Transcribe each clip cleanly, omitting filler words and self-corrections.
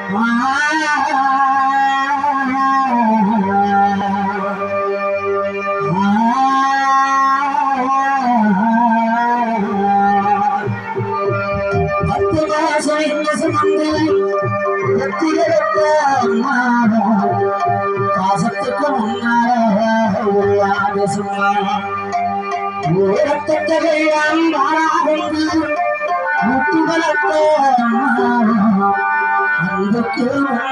காசத்துக்கு முன்னாடி உயரத்தெல்லாம் வாராகுண்டு முட்டு வளர்த்தோக்கு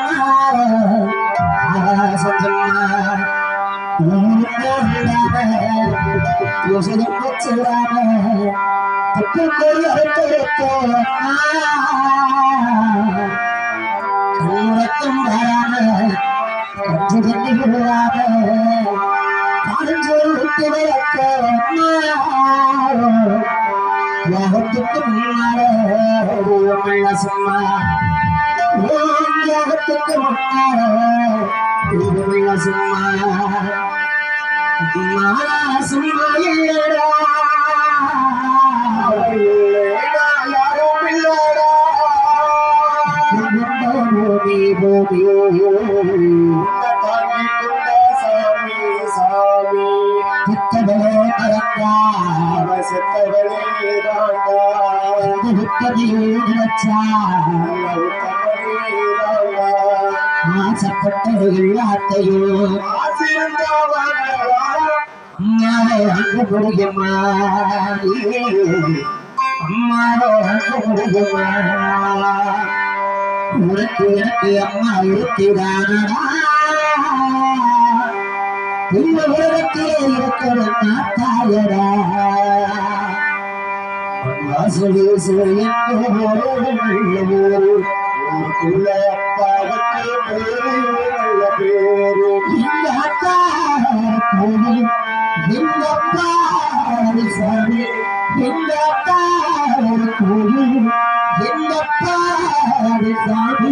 கண்ணுறக்கம் வராம யாகத்துக்கு முன்னாடி சும்மா யாகத்துக்கு முன்னாடி சும்மா சும்மா இல்லடா யாரும் இல்லடா போதி போதி உனக்கு எனக்கு அம்மா இருக்கிறானடா இந்த உலகத்திலே இருக்கிற தாயடா வாசலி ஊருக்குள்ள அப்பாவுக்கு பேரு இந்த அக்கா கோவில் இந்த அப்பா சாமி இந்த அக்கா கோவில் இந்த அப்பா சாமி